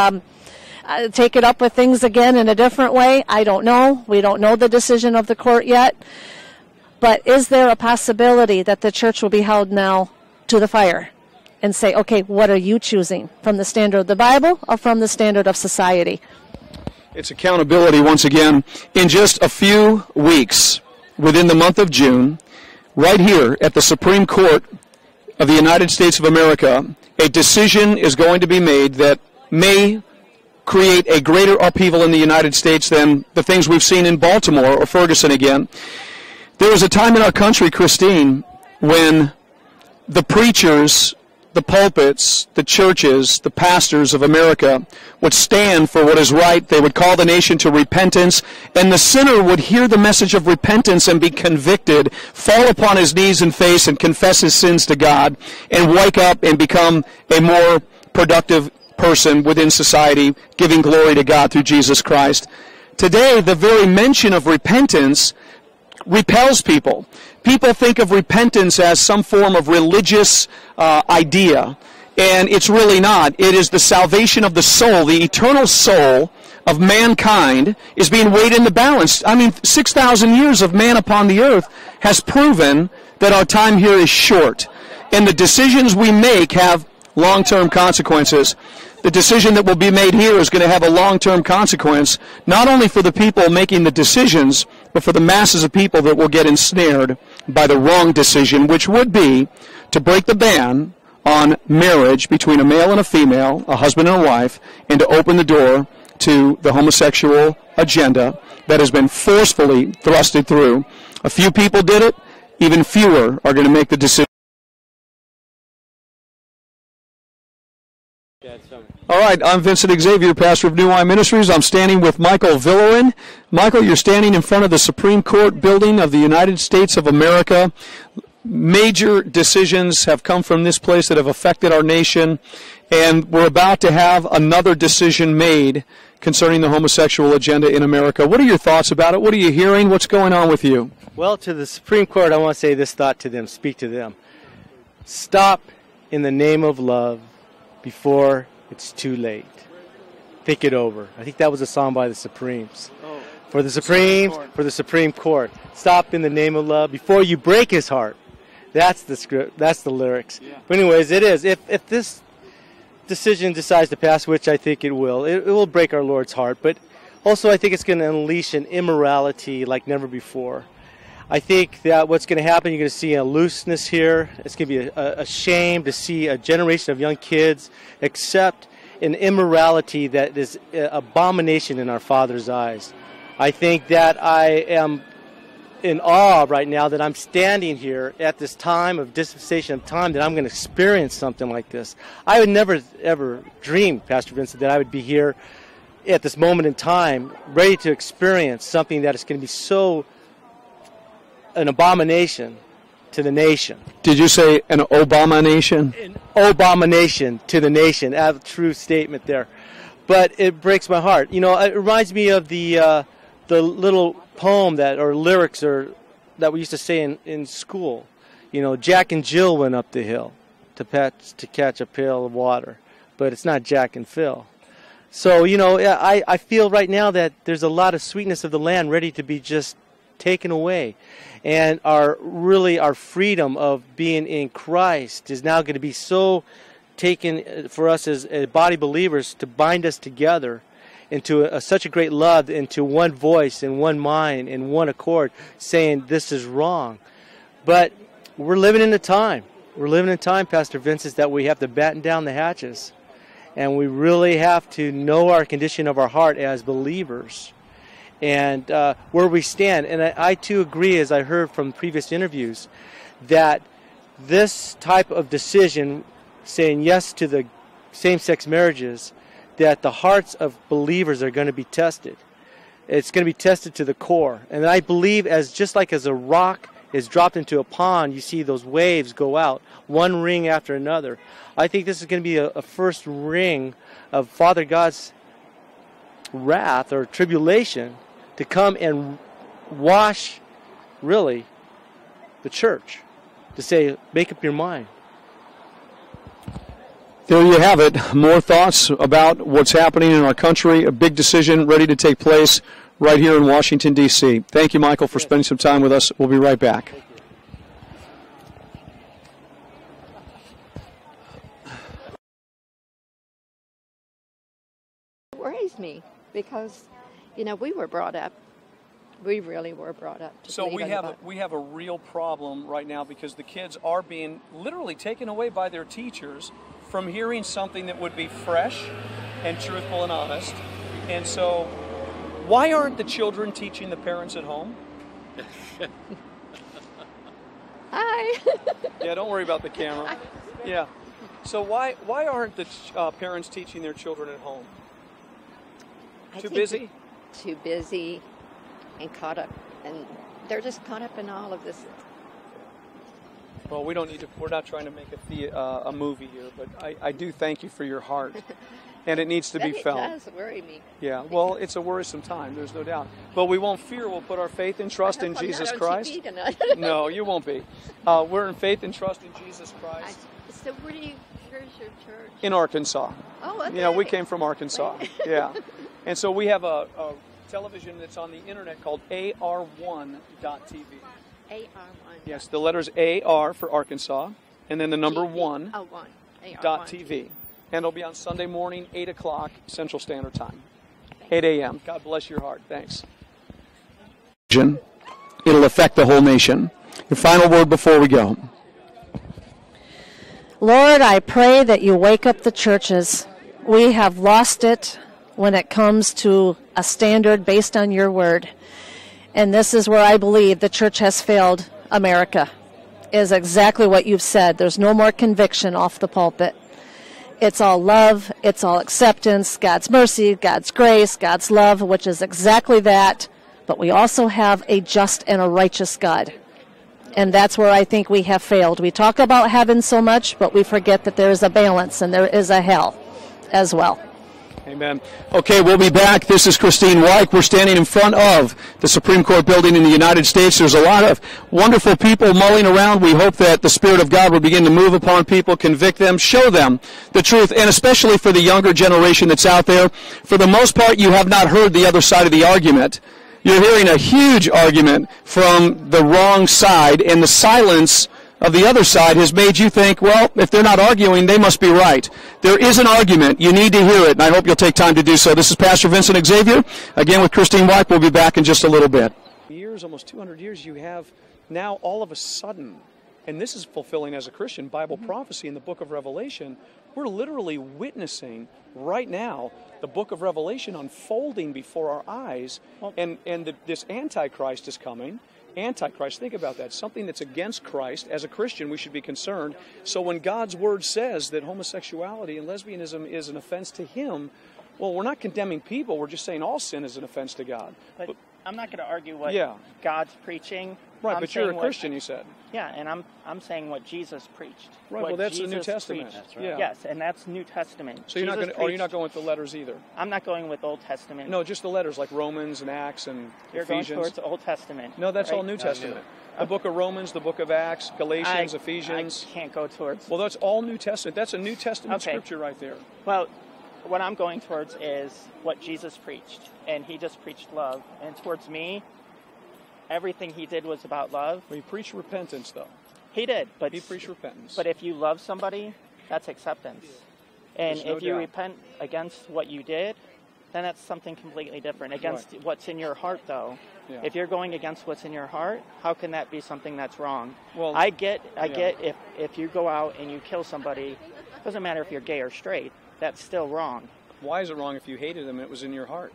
things again in a different way. I don't know. We don't know the decision of the court yet. But is there a possibility that the church will be held now to the fire and say, okay, what are you choosing? From the standard of the Bible or from the standard of society? It's accountability once again. In just a few weeks, within the month of June, right here at the Supreme Court of the United States of America, a decision is going to be made that may create a greater upheaval in the United States than the things we've seen in Baltimore or Ferguson again. There was a time in our country, Christine, when the preachers, the pulpits, the churches, the pastors of America would stand for what is right. They would call the nation to repentance, and the sinner would hear the message of repentance and be convicted, fall upon his knees and face and confess his sins to God, and wake up and become a more productive person within society, giving glory to God through Jesus Christ. Today, the very mention of repentance repels people. People think of repentance as some form of religious idea, and it's really not. It is the salvation of the soul. The eternal soul of mankind is being weighed in the balance. I mean, 6,000 years of man upon the earth has proven that our time here is short, and the decisions we make have long-term consequences. The decision that will be made here is going to have a long-term consequence, not only for the people making the decisions, but for the masses of people that will get ensnared by the wrong decision, which would be to break the ban on marriage between a male and a female, a husband and a wife, and to open the door to the homosexual agenda that has been forcefully thrusted through. A few people did it, even fewer are going to make the decision. All right, I'm Vincent Xavier, pastor of New Wine Ministries. I'm standing with Michael Villerin. Michael, you're standing in front of the Supreme Court building of the United States of America. Major decisions have come from this place that have affected our nation, and we're about to have another decision made concerning the homosexual agenda in America. What are your thoughts about it? What are you hearing? What's going on with you? Well, to the Supreme Court, I want to say this thought to them, speak to them. Stop in the name of love before it's too late. Think it over. I think that was a song by the Supremes. For the Supremes, for the Supreme Court. Stop in the name of love before you break his heart. That's the script. That's the lyrics. Yeah. But anyways, it is. If this decision decides to pass, which I think it will break our Lord's heart. But also I think it's going to unleash an immorality like never before. I think that what's going to happen, you're going to see a looseness here. It's going to be a shame to see a generation of young kids accept an immorality that is abomination in our Father's eyes. I think that I am in awe right now that I'm standing here at this time of dispensation of time that I'm going to experience something like this. I would never, ever dream, Pastor Vincent, that I would be here at this moment in time ready to experience something that is going to be so an abomination to the nation. Did you say an abomination? An abomination to the nation. I have a true statement there. But it breaks my heart. You know, it reminds me of the little poem or lyrics that we used to say in school. You know, Jack and Jill went up the hill to catch a pail of water, but it's not Jack and Phil. So, you know, I feel right now that there's a lot of sweetness of the land ready to be just taken away. And our freedom of being in Christ is now going to be so taken for us as body believers to bind us together into such a great love, into one voice and one mind and one accord, saying this is wrong. But we're living in a time. We're living in a time, Pastor Vincent, that we have to batten down the hatches. And we really have to know our condition of our heart as believers and where we stand. And I too agree, as I heard from previous interviews, that this type of decision, saying yes to the same-sex marriages, that the hearts of believers are going to be tested. It's going to be tested to the core. And I believe just like as a rock is dropped into a pond, you see those waves go out, one ring after another. I think this is going to be a first ring of Father God's wrath or tribulation to come and wash, really, the church. To say, make up your mind. There you have it. More thoughts about what's happening in our country. A big decision ready to take place right here in Washington, D.C. Thank you, Michael, for spending some time with us. We'll be right back. It worries me because, you know, we really were brought up to So believe we have a real problem right now because the kids are being literally taken away by their teachers from hearing something that would be fresh and truthful and honest. And so why aren't the children teaching the parents at home? Hi. Yeah, don't worry about the camera. Yeah. So why aren't the parents teaching their children at home? Too busy? Too busy and caught up. And they're just caught up in all of this. Well, we're not trying to make a movie here, but I do thank you for your heart. And it needs to be felt. It does worry me. Yeah, well, it's a worrisome time, there's no doubt. But we won't fear, we'll put our faith and trust in Jesus Christ. No, you won't be. We're in faith and trust in Jesus Christ. So where's your church? In Arkansas. Oh, okay. Yeah, we came from Arkansas. Yeah. And so we have a television that's on the internet called AR1.TV. AR1. Yes, the letters AR for Arkansas, and then the number 1. Oh, 1. .TV. And it'll be on Sunday morning, 8 o'clock Central Standard Time. 8 a.m. God bless your heart. Thanks. It'll affect the whole nation. Your final word before we go. Lord, I pray that you wake up the churches. We have lost it when it comes to a standard based on your word. And this is where I believe the church has failed America, is exactly what you've said. There's no more conviction off the pulpit. It's all love, it's all acceptance, God's mercy, God's grace, God's love, which is exactly that. But we also have a just and a righteous God. And that's where I think we have failed. We talk about heaven so much, but we forget that there is a balance and there is a hell as well. Amen. Okay, we'll be back. This is Christine Weick. We're standing in front of the Supreme Court building in the United States. There's a lot of wonderful people mulling around. We hope that the Spirit of God will begin to move upon people, convict them, show them the truth, and especially for the younger generation that's out there. For the most part, you have not heard the other side of the argument. You're hearing a huge argument from the wrong side, and the silence of the other side has made you think, well, if they're not arguing, they must be right. There is an argument. You need to hear it, and I hope you'll take time to do so. This is Pastor Vincent Xavier, again with Christine Weick. We'll be back in just a little bit. Years, almost 200 years, you have now all of a sudden and this is fulfilling as a Christian Bible prophecy in the book of Revelation. We're literally witnessing right now the book of Revelation unfolding before our eyes, and this Antichrist is coming. Antichrist, think about that, something that's against Christ. As a Christian, we should be concerned. So when God's word says that homosexuality and lesbianism is an offense to him, well, we're not condemning people, we're just saying all sin is an offense to God. But I'm not going to argue what God's preaching. Right, but you're a Christian, you said. Yeah, and I'm saying what Jesus preached. Right, well, that's the New Testament. That's right. Yes, and that's New Testament. So you're not going with the letters either? I'm not going with Old Testament. No, just the letters like Romans and Acts and You're Ephesians. You're going towards Old Testament. No, that's right? all New Testament. The book of Romans, the book of Acts, Galatians, Ephesians. I can't go towards... Well, that's all New Testament. That's a New Testament scripture right there. Well, what I'm going towards is what Jesus preached, and he just preached love. And towards me, everything he did was about love. Well, he preached repentance, though. He did, but he preached repentance. But if you love somebody, that's acceptance. And if you repent against what you did, then that's something completely different. Against what's in your heart, though. Yeah. If you're going against what's in your heart, how can that be something that's wrong? Well, I get if you go out and you kill somebody, it doesn't matter if you're gay or straight, that's still wrong. Why is it wrong if you hated them and it was in your heart?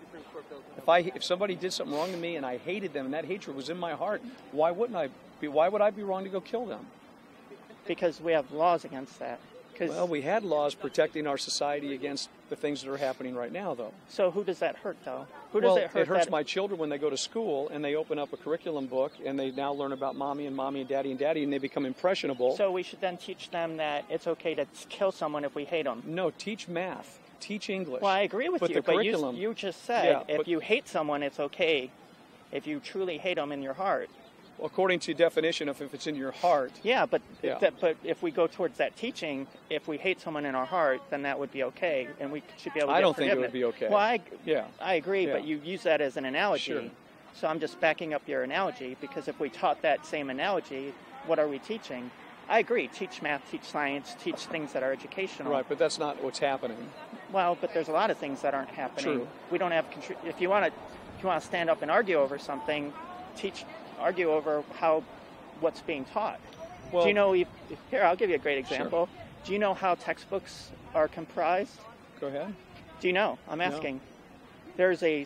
If somebody did something wrong to me and I hated them and that hatred was in my heart, why would I be wrong to go kill them? Because we have laws against that. Well, we had laws protecting our society against the things that are happening right now, though. So who does that hurt, though? It hurts my children when they go to school and they open up a curriculum book and they now learn about mommy and daddy and they become impressionable. So we should then teach them that it's okay to kill someone if we hate them. No, teach math. Teach English. Well, I agree with you, but you just said if you hate someone, it's okay. If you truly hate them in your heart. Well, according to definition of if it's in your heart. Yeah, but if we go towards that teaching, if we hate someone in our heart, then that would be okay, and we should be able to get forgiveness. I don't think it would be okay. Well, I agree, but you use that as an analogy. Sure. So I'm just backing up your analogy, because if we taught that same analogy, what are we teaching? I agree. Teach math, teach science, teach things that are educational. Right, but that's not what's happening. Well, but there's a lot of things that aren't happening. True. We don't have if you want to stand up and argue over something, argue over what's being taught. Well, do you know? Here, I'll give you a great example. Sure. Do you know how textbooks are comprised? Go ahead. Do you know? I'm asking. No.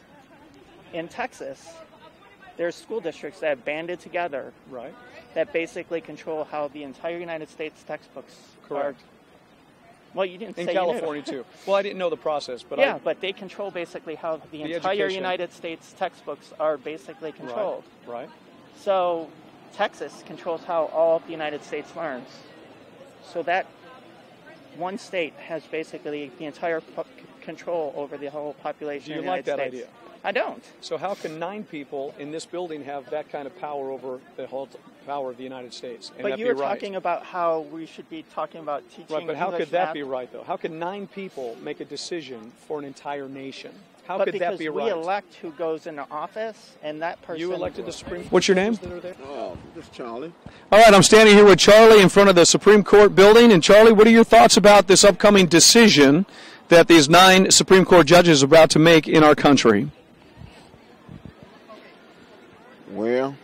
In Texas, there's school districts that have banded together. Right. That basically control how the entire United States textbooks are. Well, you didn't say in California too. Well, I didn't know the process, but but they control basically how the entire United States textbooks are basically controlled. Right. So Texas controls how all of the United States learns. So that one state has basically the entire control over the whole population of the United States. Do you like that idea? I don't. So how can 9 people in this building have that kind of power over the whole power of the United States? And but you were talking about how we should be talking about teaching Right, but how English could that math? be right, though? How can 9 people make a decision for an entire nation? How could that be right? Because we elect who goes into office, and that person... You elected the Supreme Court. What's your name? Oh, this is Charlie. All right, I'm standing here with Charlie in front of the Supreme Court building. And Charlie, what are your thoughts about this upcoming decision that these 9 Supreme Court judges are about to make in our country? Well,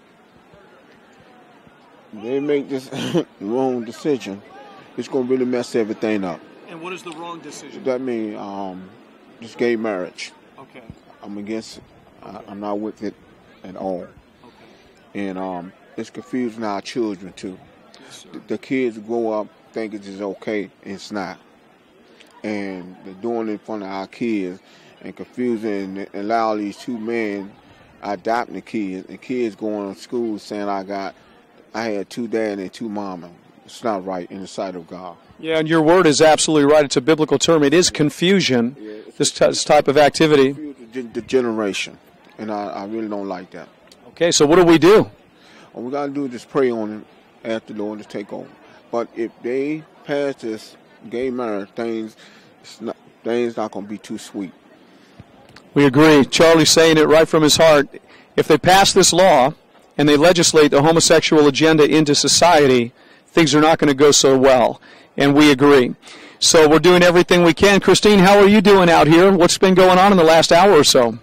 they make this wrong decision. It's going to really mess everything up. And what is the wrong decision? That means just gay marriage. Okay. I'm against it. I'm not with it at all. Okay. And it's confusing our children, too. Yes, the kids grow up thinking it's okay, and it's not. And they're doing it in front of our kids and confusing and allow these 2 men adopting the kids, and kids going to school saying I had 2 dads and 2 mamas. It's not right in the sight of God. Yeah, and your word is absolutely right. It's a biblical term. It is confusion, this type of activity. The generation, and I really don't like that. Okay, so what do we do? All we got to do is just pray on it, ask the Lord to take over. But if they pass this gay marriage, things not going to be too sweet. We agree. Charlie's saying it right from his heart. If they pass this law and they legislate the homosexual agenda into society, things are not going to go so well. And we agree. So we're doing everything we can. Christine, how are you doing out here? What's been going on in the last hour or so?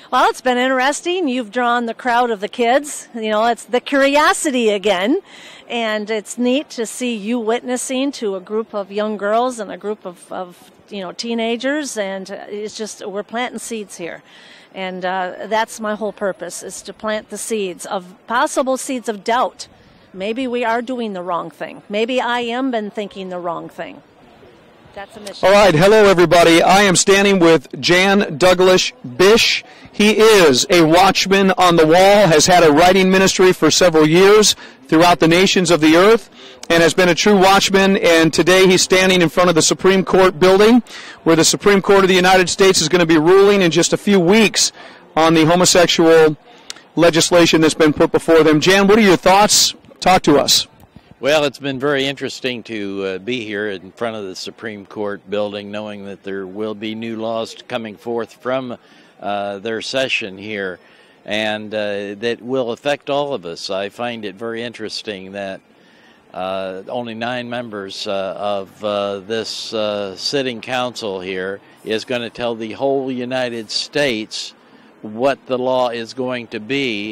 Well, it's been interesting. You've drawn the crowd of the kids. You know, it's the curiosity again. And it's neat to see you witnessing to a group of young girls and a group of teenagers. And it's just, we're planting seeds here. And that's my whole purpose, is to plant the seeds of possible seeds of doubt. Maybe we are doing the wrong thing. Maybe I am been thinking the wrong thing. That's a mission. All right, hello everybody. I am standing with Jan Douglas Bish. He is a watchman on the wall, has had a writing ministry for several years throughout the nations of the earth, and has been a true watchman. And today he's standing in front of the Supreme Court building, where the Supreme Court of the United States is going to be ruling in just a few weeks on the homosexual legislation that's been put before them. Jan, what are your thoughts? Talk to us. Well, it's been very interesting to be here in front of the Supreme Court building, knowing that there will be new laws coming forth from their session here, and that will affect all of us. I find it very interesting that only 9 members of this sitting council here is going to tell the whole United States what the law is going to be.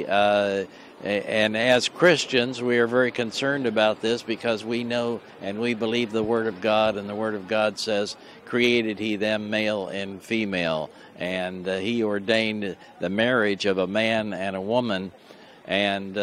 And as Christians, we are very concerned about this, because we know and we believe the Word of God, and the Word of God says, created He them male and female, and He ordained the marriage of a man and a woman, and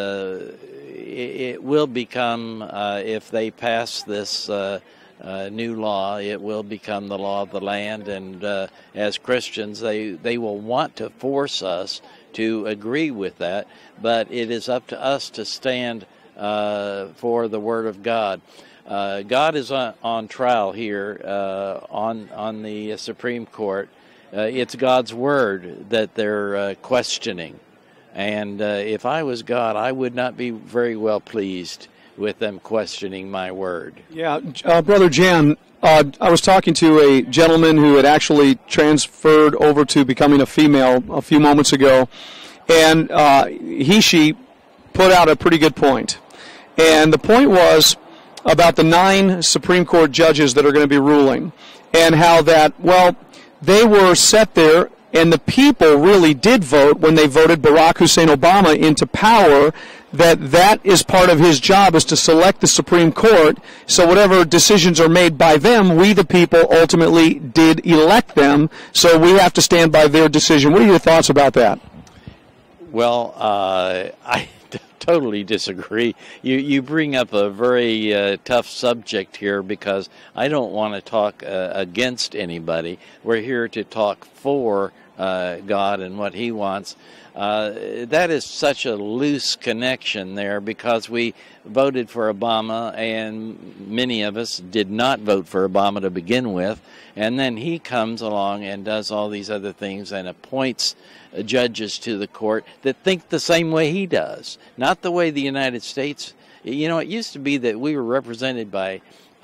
it will become, if they pass this new law, it will become the law of the land, and as Christians, they will want to force us to agree with that, but it is up to us to stand for the Word of God. God is on trial here on the Supreme Court. It's God's Word that they're questioning, and if I was God, I would not be very well pleased with them questioning my Word. Yeah, Brother Jan, I was talking to a gentleman who had actually transferred over to becoming a female a few moments ago, and she put out a pretty good point. And the point was about the 9 Supreme Court judges that are going to be ruling, and how that, well, they were set there, and the people really did vote when they voted Barack Hussein Obama into power, that is part of his job, is to select the Supreme Court. So whatever decisions are made by them, we the people ultimately did elect them, so we have to stand by their decision. What are your thoughts about that? Well, I totally disagree. You bring up a very tough subject here, because I don't want to talk against anybody. We're here to talk for God and what He wants. That is such a loose connection there, because we voted for Obama, and many of us did not vote for Obama to begin with, and then he comes along and does all these other things and appoints judges to the court that think the same way he does, not the way the United States. You know, it used to be that we were represented by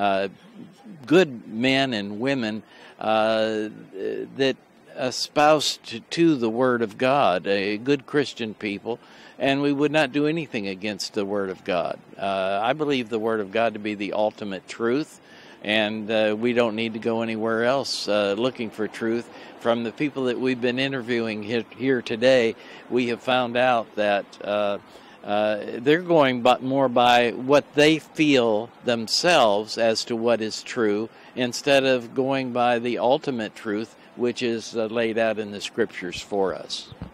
good men and women that espoused to the Word of God, good Christian people, and we would not do anything against the Word of God. I believe the Word of God to be the ultimate truth, and we don't need to go anywhere else looking for truth. From the people that we've been interviewing here today, we have found out that they're going more by what they feel themselves as to what is true, instead of going by the ultimate truth, which is laid out in the Scriptures for us.